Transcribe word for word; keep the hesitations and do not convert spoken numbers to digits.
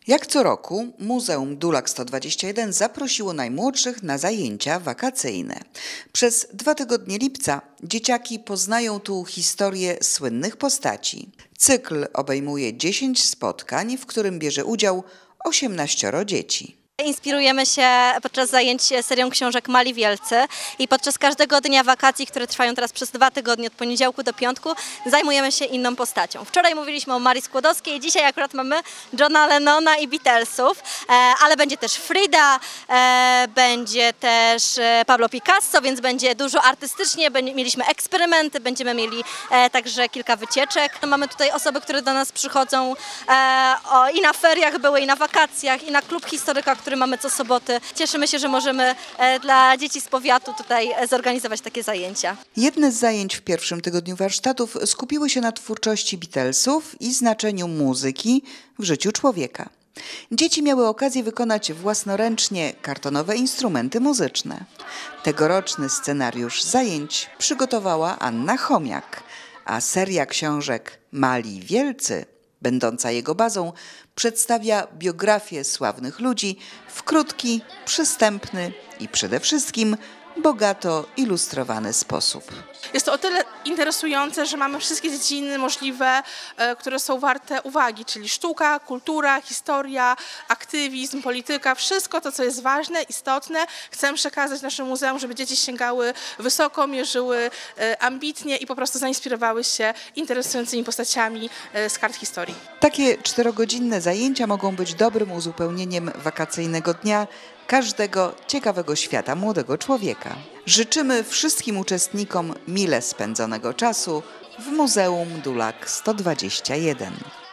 Jak co roku Muzeum Dulak sto dwadzieścia jeden zaprosiło najmłodszych na zajęcia wakacyjne. Przez dwa tygodnie lipca dzieciaki poznają tu historię słynnych postaci. Cykl obejmuje dziesięć spotkań, w którym bierze udział osiemnaścioro dzieci. Inspirujemy się podczas zajęć serią książek Mali Wielcy i podczas każdego dnia wakacji, które trwają teraz przez dwa tygodnie od poniedziałku do piątku, zajmujemy się inną postacią. Wczoraj mówiliśmy o Marii Skłodowskiej, dzisiaj akurat mamy Johna Lennona i Beatlesów, ale będzie też Frida, będzie też Pablo Picasso, więc będzie dużo artystycznie, mieliśmy eksperymenty, będziemy mieli także kilka wycieczek. Mamy tutaj osoby, które do nas przychodzą i na feriach były, i na wakacjach, i na klub historyka, który mamy co soboty. Cieszymy się, że możemy dla dzieci z powiatu tutaj zorganizować takie zajęcia. Jedne z zajęć w pierwszym tygodniu warsztatów skupiły się na twórczości Beatlesów i znaczeniu muzyki w życiu człowieka. Dzieci miały okazję wykonać własnoręcznie kartonowe instrumenty muzyczne. Tegoroczny scenariusz zajęć przygotowała Anna Chomiak, a seria książek Mali Wielcy, będąca jego bazą, przedstawia biografię sławnych ludzi w krótki, przystępny i przede wszystkim bogato ilustrowany sposób. Jest to o tyle interesujące, że mamy wszystkie dziedziny możliwe, które są warte uwagi, czyli sztuka, kultura, historia, aktywizm, polityka, wszystko to, co jest ważne, istotne. Chcemy przekazać naszemu muzeum, żeby dzieci sięgały wysoko, mierzyły ambitnie i po prostu zainspirowały się interesującymi postaciami z kart historii. Takie czterogodzinne zajęcia mogą być dobrym uzupełnieniem wakacyjnego dnia każdego ciekawego świata młodego człowieka. Życzymy wszystkim uczestnikom mile spędzonego czasu w Muzeum Dulak sto dwadzieścia jeden.